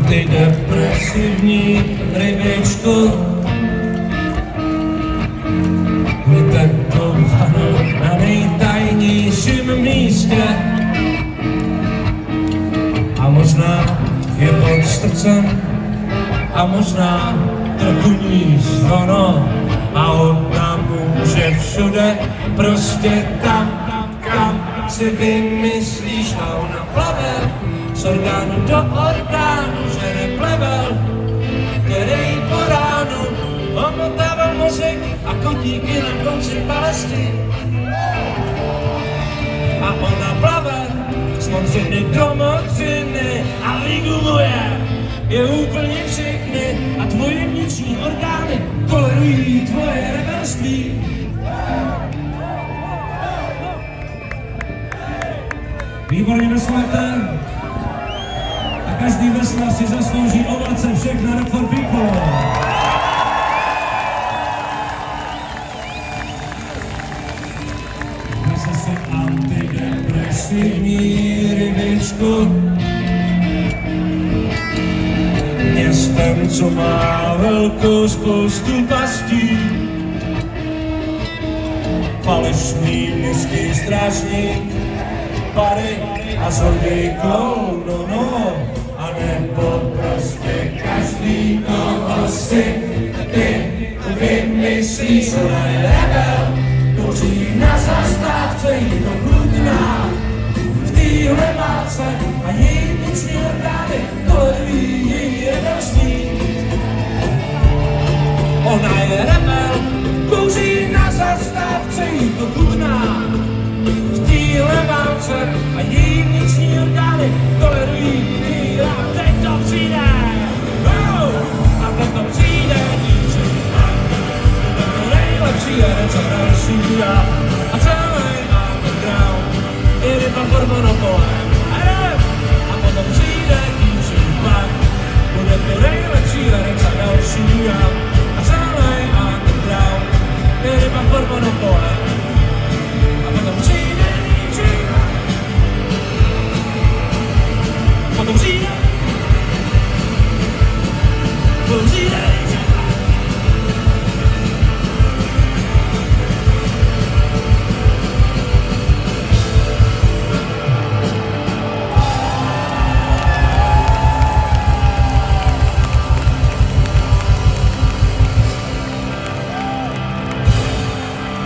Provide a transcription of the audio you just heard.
antidepresivní rybičku vytetovanou na nejtajnějším místě a možná je pod srdcem a možná trochu níž, ono a ona může všude, prostě tam, kam si vymyslíš a ona plave z orgánu do orgánu, že neplevel, který po ránu omotával mozek a kotíky na konci palesty. A ona plave z mociny do mociny a liguluje je úplně všechny a tvoje vnitřní orgány tolerují tvoje rebelství. Výborně vesláte a každý veslař si zaslouží ovace všech na Rock for People. Vyse si antidepresivní rybičku městem, co má velkou spoustu pastí. Falešný městský strážník, pary a zlodějkou, no, a nebo prostě každý, koho si ty vymyslíš, ona je rebel, kouří na zastávce, jí to chutná v téhle válce a její vnitřní orgány tolerují její rebelství. Ona je rebel, kouří na zastávce, jí to chutná v téhle válce a její vnitřní orgány tolerují její a teď to přijde, a teď to přijde, nejlepší herec a další já.